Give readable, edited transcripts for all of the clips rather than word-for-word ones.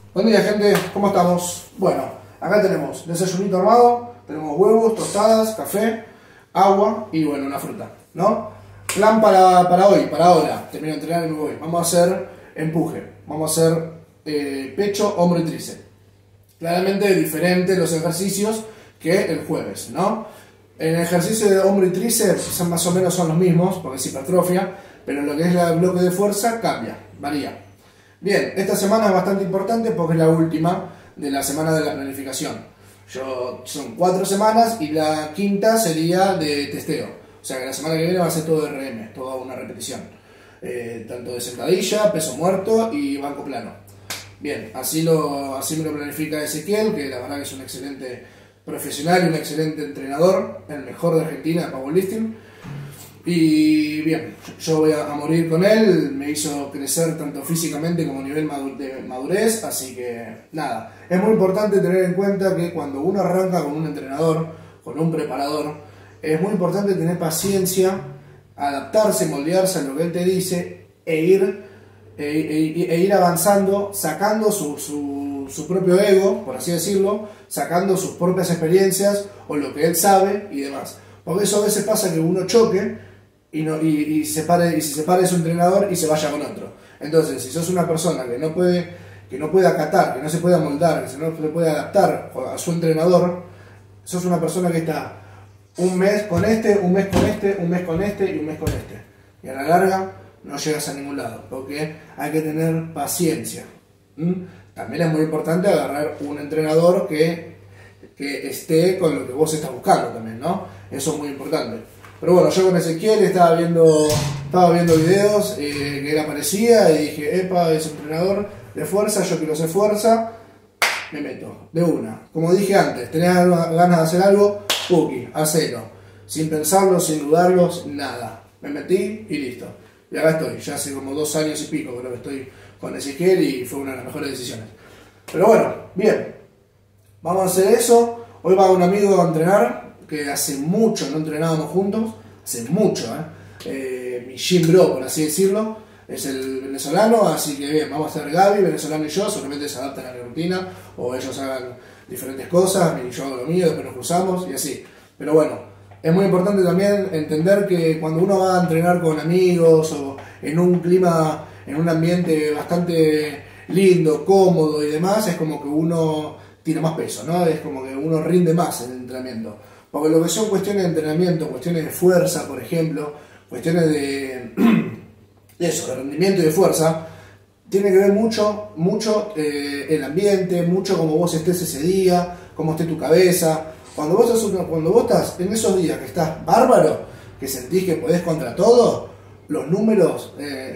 Buen día, gente, ¿cómo estamos? Bueno, acá tenemos desayunito armado, tenemos huevos, tostadas, café, agua y bueno, una fruta, ¿no? Plan para hoy, para ahora, termino de entrenar y me voy. Vamos a hacer empuje, vamos a hacer pecho, hombro y tríceps. Claramente diferentes los ejercicios que el jueves, ¿no? En el ejercicio de hombro y tríceps más o menos son los mismos, porque es hipertrofia, pero lo que es el bloque de fuerza cambia, varía. Bien, esta semana es bastante importante porque es la última de la semana de la planificación. Son 4 semanas y la quinta sería de testeo. O sea que la semana que viene va a ser todo RM, toda una repetición. Tanto de sentadilla, peso muerto y banco plano. Bien, así me lo planifica Ezequiel, que la verdad que es un excelente profesional y un excelente entrenador, el mejor de Argentina de powerlifting. Y bien, yo voy a morir con él, me hizo crecer tanto físicamente como a nivel de madurez, así que nada, es muy importante tener en cuenta que cuando uno arranca con un entrenador, con un preparador, es muy importante tener paciencia, adaptarse, moldearse a lo que él te dice e ir avanzando, sacando su propio ego, por así decirlo, sacando sus propias experiencias o lo que él sabe y demás. Porque eso a veces pasa que uno choque y se separe de su entrenador y se vaya con otro. Entonces, si sos una persona que no puede acatar, que no se puede amoldar, que no se puede adaptar a su entrenador, sos una persona que está un mes con este, un mes con este, un mes con este y un mes con este. Y a la larga no llegas a ningún lado, porque hay que tener paciencia. También es muy importante agarrar un entrenador que esté con lo que vos estás buscando también, ¿no? Eso es muy importante. Pero bueno, yo con Ezequiel estaba viendo videos que él aparecía y dije, epa, es entrenador de fuerza, yo quiero hacer fuerza, me meto, de una. Como dije antes, tenés ganas de hacer algo, puki, hacelo. Sin pensarlo, sin dudarlo, nada. Me metí y listo. Y acá estoy, ya hace como 2 años y pico creo que estoy con Ezequiel y fue una de las mejores decisiones. Pero bueno, bien, vamos a hacer eso. Hoy va un amigo a entrenar, que hace mucho no entrenábamos juntos, hace mucho, mi gym bro, por así decirlo, es el venezolano, así que bien, vamos a hacer Gaby, venezolano y yo, solamente se adaptan a mi rutina, o ellos hagan diferentes cosas, y yo hago lo mío, después nos cruzamos y así. Pero bueno, es muy importante también entender que cuando uno va a entrenar con amigos o en un clima, en un ambiente bastante lindo, cómodo y demás, es como que uno tira más peso, ¿no? Es como que uno rinde más en el entrenamiento. Porque lo que son cuestiones de entrenamiento, cuestiones de fuerza, por ejemplo, cuestiones de rendimiento y de fuerza, tiene que ver mucho el ambiente, mucho cómo vos estés ese día, cómo esté tu cabeza. Cuando vos estás en esos días que estás bárbaro, que sentís que podés contra todo, los números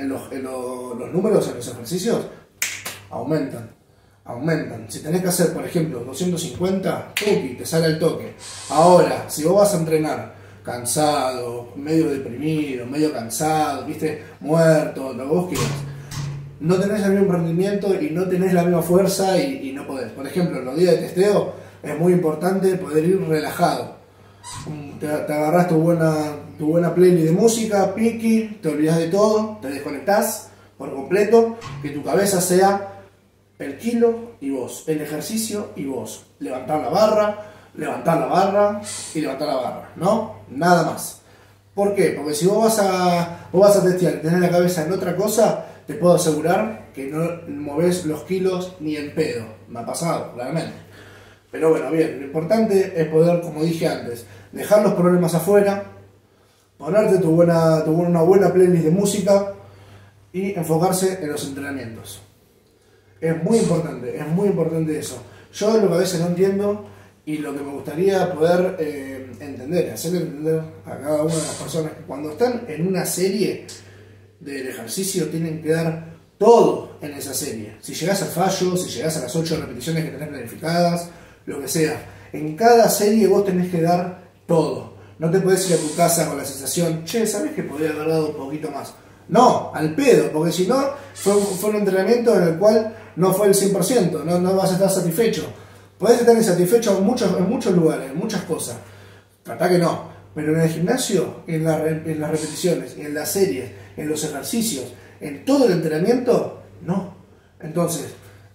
los números en los ejercicios aumentan. Si tenés que hacer, por ejemplo, 250, te sale al toque. Ahora, si vos vas a entrenar cansado, medio deprimido, medio cansado, viste, muerto, lo que vos quieras, no tenés el mismo rendimiento y no tenés la misma fuerza y no podés. Por ejemplo, en los días de testeo es muy importante poder ir relajado. Te agarrás tu buena playlist de música, piqui, te olvidás de todo, te desconectás por completo, que tu cabeza sea el kilo y vos, el ejercicio y vos, levantar la barra y levantar la barra, ¿no? Nada más. ¿Por qué? Porque si vos vas a testear y tenés la cabeza en otra cosa, te puedo asegurar que no movés los kilos ni en pedo. Me ha pasado, claramente. Pero bueno, bien, lo importante es poder, como dije antes, dejar los problemas afuera, ponerte una buena playlist de música y enfocarse en los entrenamientos. Es muy importante eso. Yo lo que a veces no entiendo y lo que me gustaría poder hacerle entender a cada una de las personas que cuando están en una serie del ejercicio tienen que dar todo en esa serie. Si llegás al fallo, si llegás a las 8 repeticiones que tenés planificadas, lo que sea. En cada serie vos tenés que dar todo. No te podés ir a tu casa con la sensación, che, ¿sabés que podría haber dado un poquito más? No, al pedo, porque si no, fue un entrenamiento en el cual no fue el 100%, no vas a estar satisfecho. Podés estar insatisfecho en muchos lugares, en muchas cosas. Tratá que no. Pero en el gimnasio, en las repeticiones, en las series, en los ejercicios, en todo el entrenamiento, no. Entonces,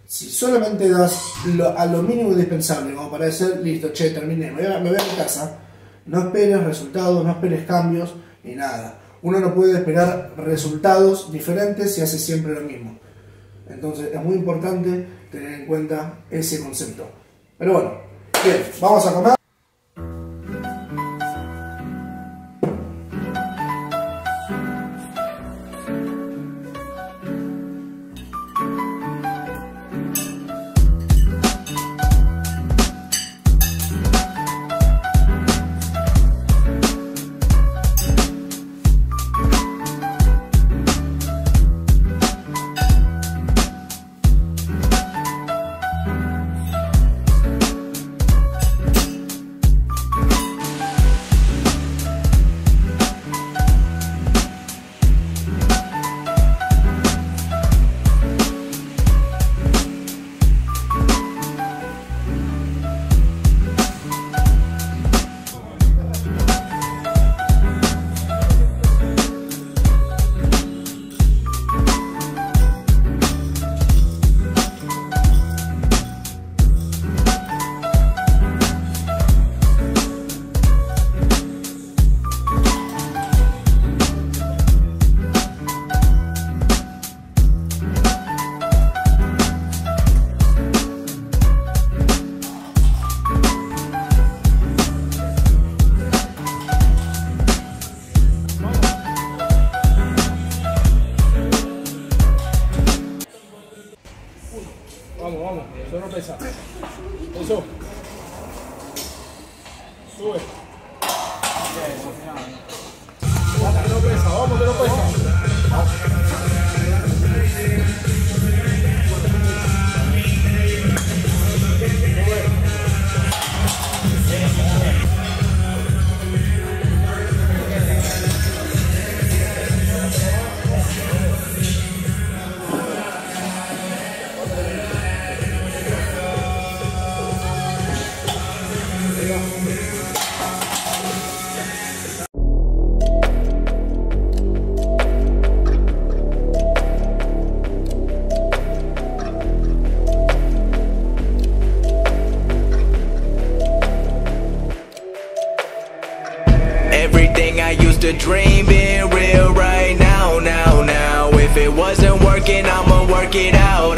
Si solamente das a lo mínimo indispensable, como para decir, listo, che, terminé, me voy a mi casa, no esperes resultados, no esperes cambios, ni nada. Uno no puede esperar resultados diferentes si hace siempre lo mismo. Entonces es muy importante tener en cuenta ese concepto. Pero bueno, bien, vamos a comer. Vamos, eso no pesa. Eso. Sube. Vamos que no pesa, vamos que no pesa. Everything I used to dream being real right now, now. If it wasn't working, I'ma work it out,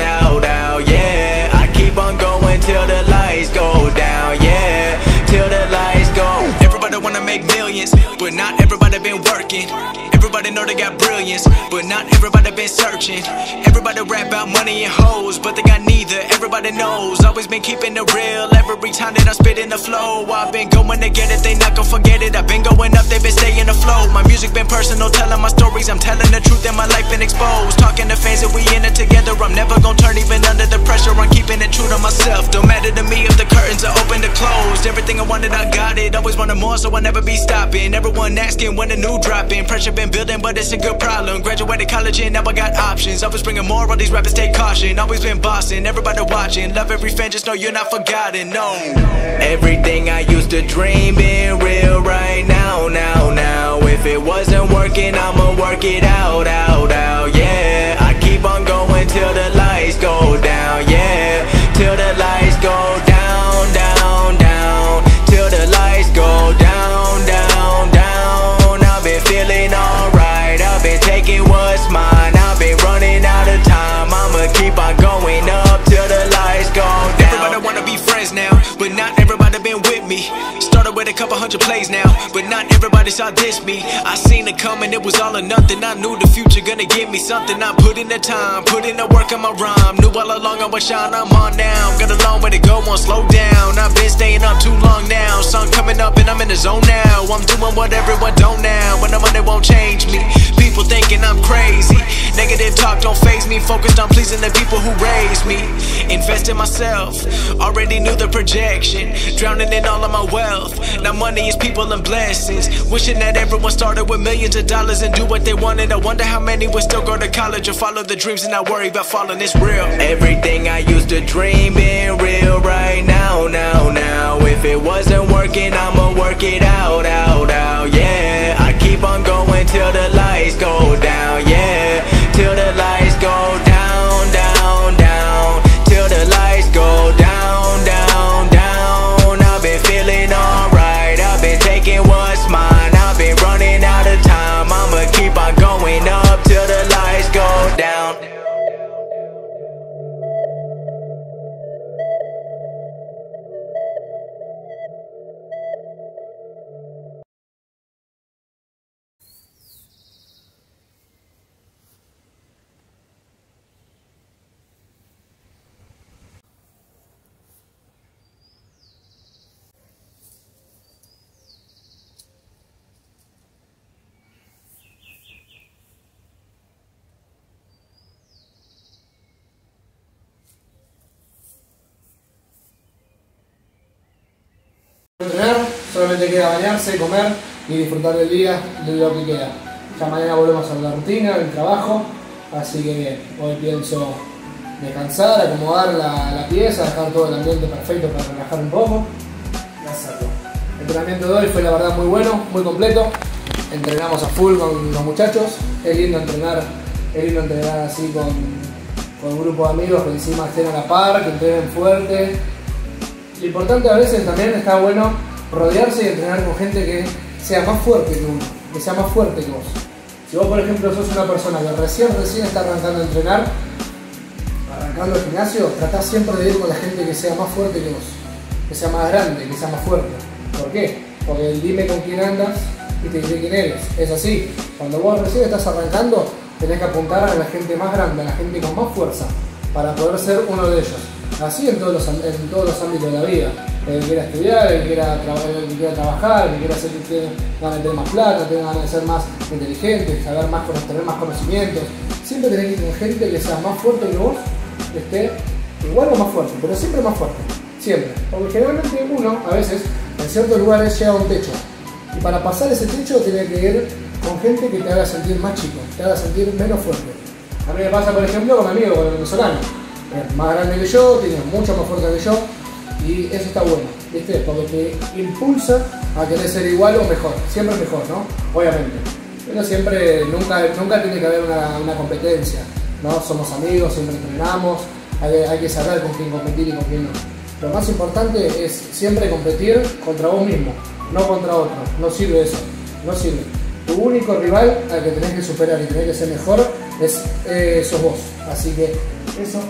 yeah. I keep on going till the lights go down, yeah. Till the lights go. Everybody wanna make millions, but not everybody been working. Everybody know they got brilliance, but not everybody been searching. Everybody rap about money and hoes, but they got neither. Everybody knows, always been keeping it real. Every time that I spit in the flow, I've been going to get it, they not gon' forget it. I've been going up, they been staying afloat. My music been personal, telling my stories. I'm telling the truth and my life been exposed. Talking to fans that we in it together. I'm never gon' turn even under the pressure. I'm keeping it true to myself. Don't matter to me if the curtains are open or closed. Everything I wanted, I got it. Always wanted more, so I'll never be stopping. Everyone asking when a new dropping. Pressure been building, but it's a good problem. Graduated college and now I got options. Always bringing more, all these rappers take caution. Always been bossing, everybody watching. Love every fan, just know you're not forgotten, no. Everything I used to dream being real right now, now. If it wasn't working, I'ma work it out, yeah. I keep on going till the lights go down, yeah. Till the lights go down, down. Till the lights go down, down. I've been feeling alright, I've been taking what's mine. I've been running out of time, I'ma keep on going up till the lights go down. Everybody wanna be friends now, but not everybody been with me. Started with a couple hundred plays now, but not everybody saw this me. I seen it coming, it was all or nothing. I knew the future gonna give me something. I put in the time, put in the work on my rhyme. Knew all along I would shine, I'm on now. Got a long way to go, won't slow down. I've been staying up too long now. Sun coming up and I'm in the zone now. I'm doing what everyone don't now. When the money won't change me. People thinking I'm crazy. Negative talk don't faze me. Focused on pleasing the people who raised me. Invest in myself, already knew the projection. Drowning in all of my wealth. Now money is people and blessings. Wishing that everyone started with millions of dollars and do what they wanted. I wonder how many would still go to college or follow the dreams and not worry about falling. It's real. Everything I used to dream being real right now, now. If it wasn't working, I'ma work it out, yeah. I keep on going till the lights go down, yeah. Till the lights go down, down. Till Entrenar, solamente queda bañarse, comer y disfrutar del día, de lo que queda. Ya mañana volvemos a la rutina, el trabajo, así que bien, hoy pienso descansar, acomodar la pieza, dejar todo el ambiente perfecto para relajar un poco y hacerlo. El entrenamiento de hoy fue la verdad muy bueno, muy completo. Entrenamos a full con los muchachos, es lindo entrenar así con un grupo de amigos que encima estén a la par, que entrenen fuerte. Lo importante a veces también está bueno rodearse y entrenar con gente que sea más fuerte que uno, que sea más fuerte que vos. Si vos, por ejemplo, sos una persona que recién está arrancando a entrenar, arrancando el gimnasio, tratá siempre de ir con la gente que sea más fuerte que vos, que sea más grande, que sea más fuerte. ¿Por qué? Porque el dime con quién andas y te diré quién eres. Es así. Cuando vos recién estás arrancando, tenés que apuntar a la gente más grande, a la gente con más fuerza, para poder ser uno de ellos. Así en todos los ámbitos de la vida. El que quiera estudiar, el que quiera trabajar, el que quiera hacer que ganas de tener más plata, tenga ganas de ser más inteligente, saber más, tener más conocimientos. Siempre tenés que ir con gente que sea más fuerte que vos, que esté igual o más fuerte, pero siempre más fuerte. Siempre. Porque generalmente uno, a veces, en ciertos lugares llega a un techo. Y para pasar ese techo tiene que ir con gente que te haga sentir más chico, te haga sentir menos fuerte. A mí me pasa, por ejemplo, con amigos, con el venezolano. Es más grande que yo, tiene mucho más fuerza que yo, y eso está bueno, ¿viste? Porque te impulsa a querer ser igual o mejor, siempre mejor, ¿no? Obviamente. Pero siempre, nunca tiene que haber una competencia, ¿no? Somos amigos, siempre entrenamos, hay que saber con quién competir y con quién no. Lo más importante es siempre competir contra vos mismo, no contra otro. No sirve eso, no sirve. Tu único rival al que tenés que superar y tenés que ser mejor sos vos. Así que eso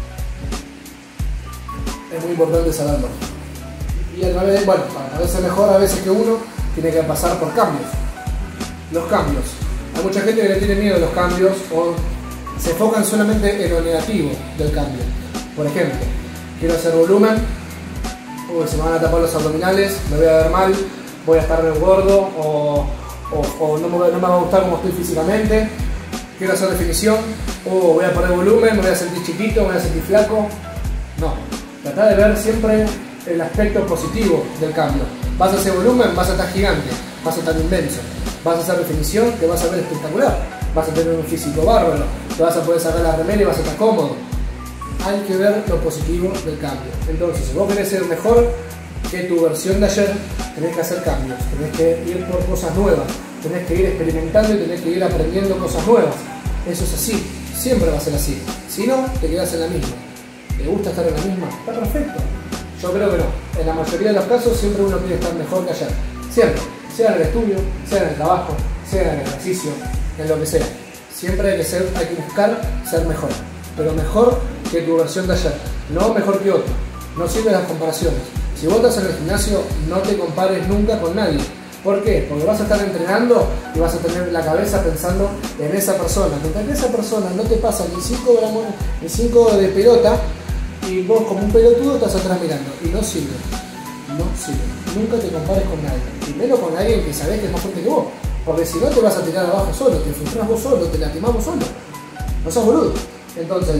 es muy importante saberlo. Y a través de, bueno, para poder ser mejor a veces que uno, tiene que pasar por cambios. Los cambios. Hay mucha gente que le tiene miedo a los cambios o se enfocan solamente en lo negativo del cambio. Por ejemplo, quiero hacer volumen, se me van a tapar los abdominales, me voy a ver mal, voy a estar gordo o no me va a gustar como estoy físicamente. Quiero hacer definición, voy a poner volumen, me voy a sentir chiquito, me voy a sentir flaco. No, tratá de ver siempre el aspecto positivo del cambio. Vas a hacer volumen, vas a estar gigante, vas a estar inmenso. Vas a hacer definición, te vas a ver espectacular. Vas a tener un físico bárbaro, te vas a poder sacar la remera y vas a estar cómodo. Hay que ver lo positivo del cambio. Entonces, si vos querés ser mejor que tu versión de ayer, tenés que hacer cambios, tenés que ir por cosas nuevas, tenés que ir experimentando y tenés que ir aprendiendo cosas nuevas. Eso es así, siempre va a ser así. Si no, te quedás en la misma. ¿Te gusta estar en la misma? Está perfecto. Yo creo que no. En la mayoría de los casos siempre uno quiere estar mejor que ayer. Siempre. Sea en el estudio, sea en el trabajo, sea en el ejercicio, en lo que sea. Siempre hay que buscar ser mejor. Pero mejor que tu versión de ayer. No mejor que otro. No sirven las comparaciones. Si vos estás en el gimnasio, no te compares nunca con nadie. ¿Por qué? Porque vas a estar entrenando y vas a tener la cabeza pensando en esa persona. Mientras que esa persona no te pasa ni 5 gramos, ni 5 de pelota, y vos como un pelotudo estás atrás mirando. Y no sirve. No sirve. Nunca te compares con nadie. Y menos con alguien que sabés que es más fuerte que vos. Porque si no te vas a tirar abajo solo, te frustrás vos solo, te lastimás vos solo. No sos boludo. Entonces,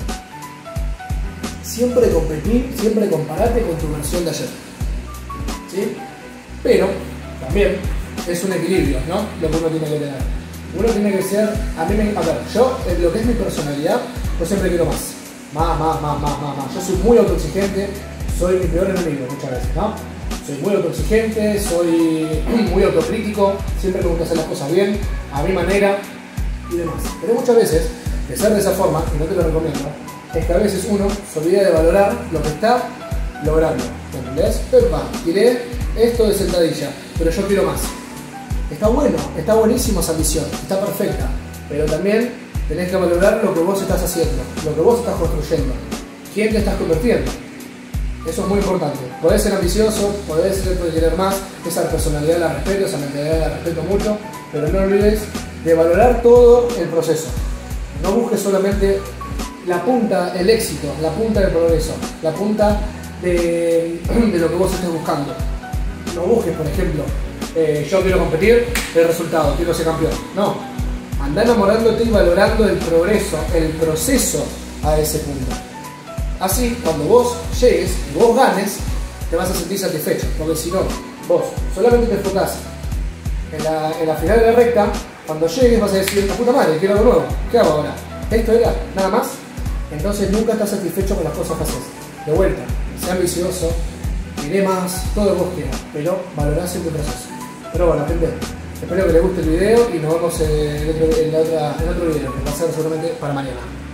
siempre competí, siempre comparate con tu versión de ayer. ¿Sí? Pero también es un equilibrio, ¿no? Lo que uno tiene que tener. Uno tiene que ser, a ver, yo, en lo que es mi personalidad, yo siempre quiero más. Más. Yo soy muy autoexigente, soy mi peor enemigo muchas veces, ¿no? Soy muy autoexigente, soy muy autocrítico, siempre me gusta hacer las cosas bien, a mi manera y demás. Pero muchas veces, de ser de esa forma, y no te lo recomiendo, es que a veces uno se olvida de valorar lo que está logrando. ¿Entendés? Pepa, tiré esto de sentadilla, pero yo quiero más. Está bueno, está buenísimo esa ambición, está perfecta, pero también tenés que valorar lo que vos estás haciendo, lo que vos estás construyendo, quién te estás convirtiendo. Eso es muy importante. Podés ser ambicioso, podés querer más, esa personalidad la respeto, esa mentalidad la respeto mucho, pero no olvides de valorar todo el proceso. No busques solamente la punta, el éxito, la punta del progreso, la punta de lo que vos estés buscando. No busques, por ejemplo, yo quiero competir, el resultado, quiero ser campeón. No, anda enamorándote y valorando el progreso, el proceso a ese punto. Así, cuando vos llegues y vos ganes, te vas a sentir satisfecho, porque si no, vos solamente te enfocás en la final de la recta, cuando llegues vas a decir, la puta madre, quiero algo nuevo, ¿qué hago ahora? ¿Esto era? ¿Nada más? Entonces nunca estás satisfecho con las cosas que haces. De vuelta, sea ambicioso, iré más, todo lo que vos quieras, pero valorá siempre el proceso. Pero bueno, gente, espero que les guste el video y nos vemos en otro video, que va a ser seguramente para mañana.